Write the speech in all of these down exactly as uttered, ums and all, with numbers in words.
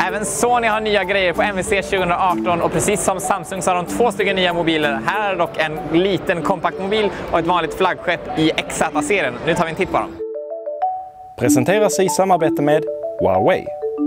Även Sony har nya grejer på M W C tjugo arton och precis som Samsung så har de två stycken nya mobiler. Här är dock en liten kompaktmobil och ett vanligt flaggskepp i X Z-serien. Nu tar vi en titt på dem. Presenteras i samarbete med Huawei.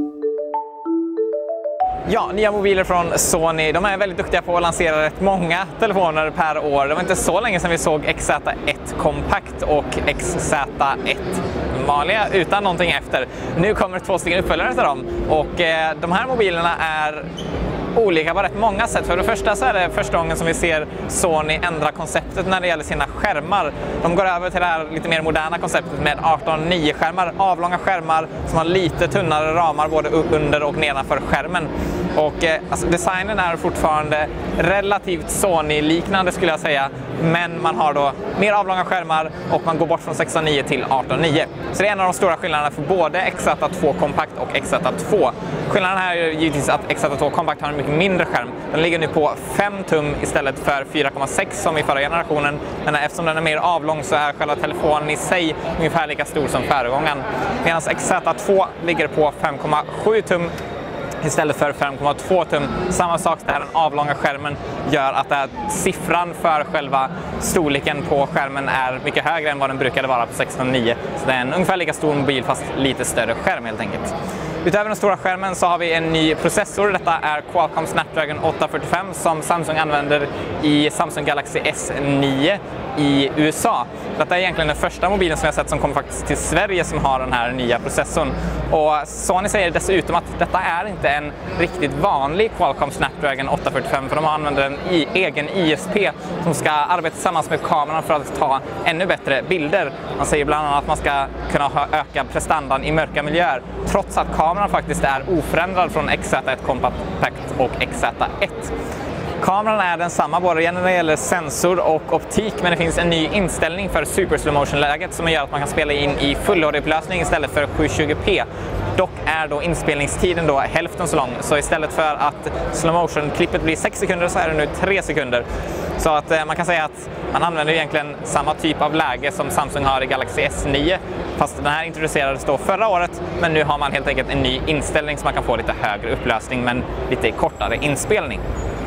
Ja, nya mobiler från Sony. De är väldigt duktiga på att lansera rätt många telefoner per år. Det var inte så länge sedan vi såg X Z ett kompakt och X Z ett vanliga utan någonting efter. Nu kommer två stycken uppföljare till dem. Och eh, de här mobilerna är olika på rätt många sätt. För det första så är det första gången som vi ser Sony ändra konceptet när det gäller sina skärmar. De går över till det här lite mer moderna konceptet med arton nio-skärmar, avlånga skärmar som har lite tunnare ramar både under och nedanför skärmen. Och eh, alltså, designen är fortfarande relativt Sony-liknande skulle jag säga, men man har då mer avlånga skärmar och man går bort från sexton nio till arton nio. Så det är en av de stora skillnaderna för både X Z två kompakt och X Z två. Skillnaden här är givetvis att X Z två kompakt har en mycket mindre skärm. Den ligger nu på fem tum istället för fyra komma sex som i förra generationen. Men eftersom den är mer avlång så är själva telefonen i sig ungefär lika stor som föregångaren. Medan X Z två ligger på fem komma sju tum istället för fem komma två tum. Samma sak där, den avlånga skärmen gör att det här, siffran för själva storleken på skärmen är mycket högre än vad den brukade vara på sexton nio. Så det är en ungefär lika stor mobil fast lite större skärm helt enkelt. Utöver den stora skärmen så har vi en ny processor. Detta är Qualcomm Snapdragon åtta fyrtiofem som Samsung använder i Samsung Galaxy S nio i U S A. Detta är egentligen den första mobilen som jag sett som kommer faktiskt till Sverige som har den här nya processorn. Och Sony säger dessutom att detta är inte en riktigt vanlig Qualcomm Snapdragon åtta fyrtiofem för de använder en i, egen I S P som ska arbeta tillsammans med kameran för att ta ännu bättre bilder. Man säger bland annat att man ska kunna ha öka prestandan i mörka miljöer trots att kameran faktiskt är oförändrad från X Z ett kompakt och X Z ett. Kameran är densamma både när det gäller sensor och optik, men det finns en ny inställning för super slow motion-läget som gör att man kan spela in i full H D-upplösning istället för sjuhundratjugo p. Dock är då inspelningstiden då hälften så lång, så istället för att slow motion-klippet blir sex sekunder så är det nu tre sekunder. Så att eh, man kan säga att man använder egentligen samma typ av läge som Samsung har i Galaxy S nio. Fast den här introducerades då förra året, men nu har man helt enkelt en ny inställning så man kan få lite högre upplösning men lite kortare inspelning.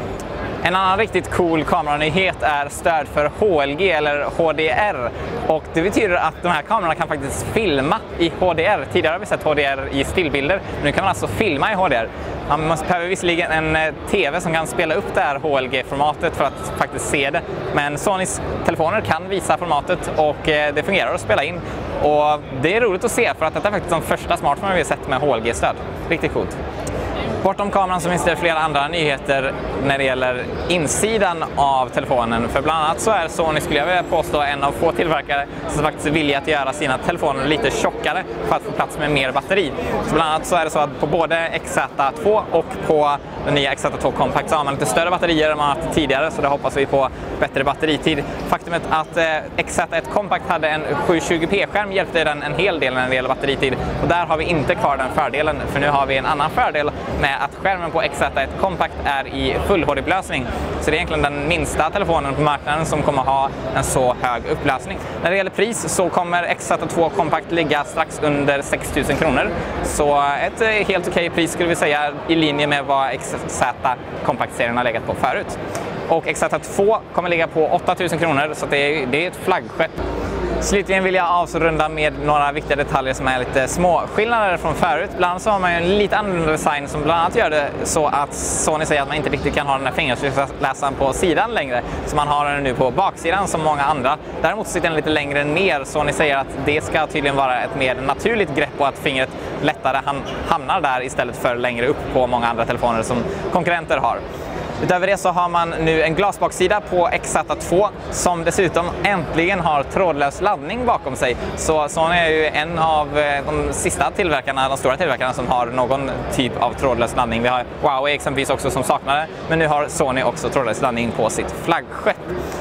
En annan riktigt cool kameranyhet är stöd för H L G eller H D R. Och det betyder att de här kamerorna kan faktiskt filma i H D R. Tidigare har vi sett H D R i stillbilder, men nu kan man alltså filma i H D R. Man måste behöver visserligen en T V som kan spela upp det här H L G-formatet för att faktiskt se det. Men Sonys telefoner kan visa formatet och det fungerar att spela in. Och det är roligt att se för att detta är faktiskt de första smartphones vi har sett med H L G-stöd. Riktigt coolt. Bortom kameran så finns det flera andra nyheter när det gäller insidan av telefonen. För bland annat så är Sony, skulle jag vilja påstå, en av få tillverkare som faktiskt vill att göra sina telefoner lite tjockare för att få plats med mer batteri. Så bland annat så är det så att på både X Z två och på den nya X Z två Compact så har man lite större batterier än man haft tidigare, så det hoppas vi på bättre batteritid. Faktumet att eh, X Z ett Compact hade en sjuhundratjugo p-skärm hjälpte den en hel del när det gäller batteritid. Och där har vi inte kvar den fördelen, för nu har vi en annan fördel med att skärmen på X Z ett Compact är i full H D-upplösning. Så det är egentligen den minsta telefonen på marknaden som kommer ha en så hög upplösning. När det gäller pris så kommer X Z två Compact ligga strax under sex tusen kronor. Så ett helt okej pris skulle vi säga, i linje med vad X Z Compact-serien har legat på förut. Och X Z två kommer ligga på åtta tusen kronor, så det är, det är ett flaggskepp. Slutligen vill jag avrunda med några viktiga detaljer som är lite små skillnader från förut. Bland annat så har man ju en lite annorlunda design som bland annat gör det så att Sony säger att man inte riktigt kan ha den här fingersläsaren på sidan längre. Så man har den nu på baksidan som många andra. Däremot sitter den lite längre ner. Sony säger att det ska tydligen vara ett mer naturligt grepp och att fingret lättare hamnar där istället för längre upp på många andra telefoner som konkurrenter har. Utöver det så har man nu en glasbaksida på X Z två som dessutom äntligen har trådlös laddning bakom sig. Så Sony är ju en av de sista tillverkarna, de stora tillverkarna som har någon typ av trådlös laddning. Vi har Huawei exempelvis också som saknar det, men nu har Sony också trådlös laddning på sitt flaggskepp.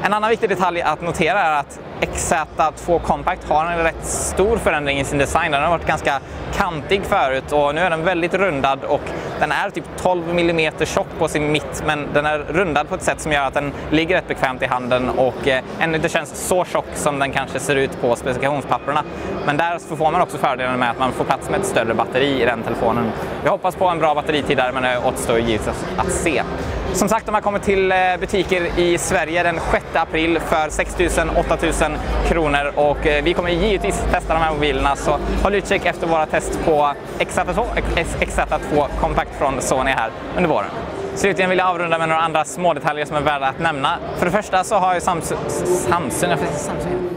En annan viktig detalj att notera är att X Z två Compact har en rätt stor förändring i sin design. Den har varit ganska kantig förut och nu är den väldigt rundad och den är typ tolv millimeter tjock på sin mitt, men den är rundad på ett sätt som gör att den ligger rätt bekvämt i handen och eh, ännu inte känns så tjock som den kanske ser ut på specifikationspapperna. Men där får man också fördelen med att man får plats med ett större batteri i den telefonen. Jag hoppas på en bra batteritid där, men det återstår givetvis att se. Som sagt, de har kommit till butiker i Sverige den sjätte april för sex tusen till åtta tusen kronor och vi kommer givetvis testa de här mobilerna, så håll utkik efter våra test på X Z två, X Z två Compact från Sony här under våren. Slutligen vill jag avrunda med några andra små detaljer som är värda att nämna. För det första så har ju Samsung, Samsung, jag får Samsung.